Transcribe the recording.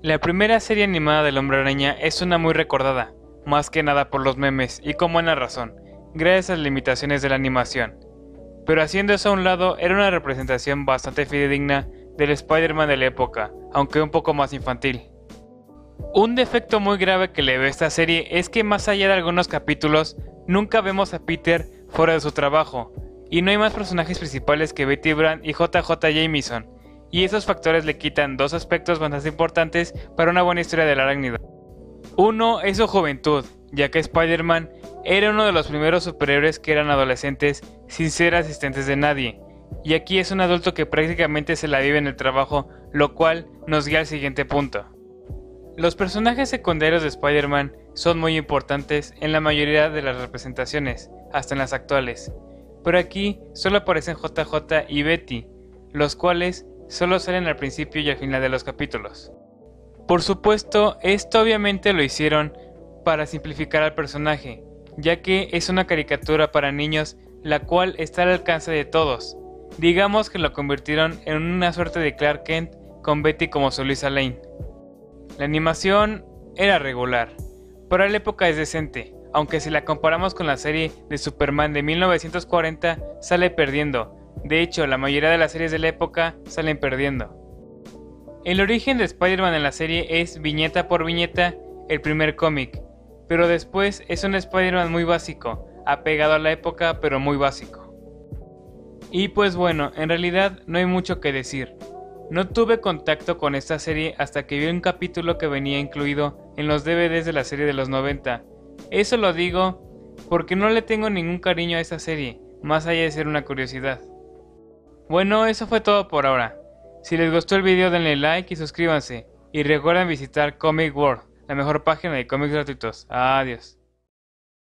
La primera serie animada del Hombre Araña es una muy recordada, más que nada por los memes y con buena razón, gracias a las limitaciones de la animación. Pero haciendo eso a un lado, era una representación bastante fidedigna del Spider-Man de la época, aunque un poco más infantil. Un defecto muy grave que le veo a esta serie es que más allá de algunos capítulos, nunca vemos a Peter fuera de su trabajo, y no hay más personajes principales que Betty Brant y JJ Jameson, y esos factores le quitan dos aspectos bastante importantes para una buena historia del arácnido. Uno es su juventud, ya que Spider-Man era uno de los primeros superhéroes que eran adolescentes sin ser asistentes de nadie, y aquí es un adulto que prácticamente se la vive en el trabajo, lo cual nos guía al siguiente punto. Los personajes secundarios de Spider-Man son muy importantes en la mayoría de las representaciones, hasta en las actuales, pero aquí solo aparecen JJ y Betty, los cuales solo salen al principio y al final de los capítulos. Por supuesto, esto obviamente lo hicieron para simplificar al personaje, ya que es una caricatura para niños la cual está al alcance de todos. Digamos que lo convirtieron en una suerte de Clark Kent con Betty como su Luisa Lane. La animación era regular, para la época es decente, aunque si la comparamos con la serie de Superman de 1940 sale perdiendo. De hecho, la mayoría de las series de la época salen perdiendo. El origen de Spider-Man en la serie es viñeta por viñeta el primer cómic, pero después es un Spider-Man muy básico, apegado a la época pero muy básico. Y pues bueno, en realidad no hay mucho que decir. No tuve contacto con esta serie hasta que vi un capítulo que venía incluido en los DVDs de la serie de los 90. Eso lo digo porque no le tengo ningún cariño a esta serie, más allá de ser una curiosidad. Bueno, eso fue todo por ahora. Si les gustó el video denle like y suscríbanse. Y recuerden visitar Comic World, la mejor página de cómics gratuitos. Adiós.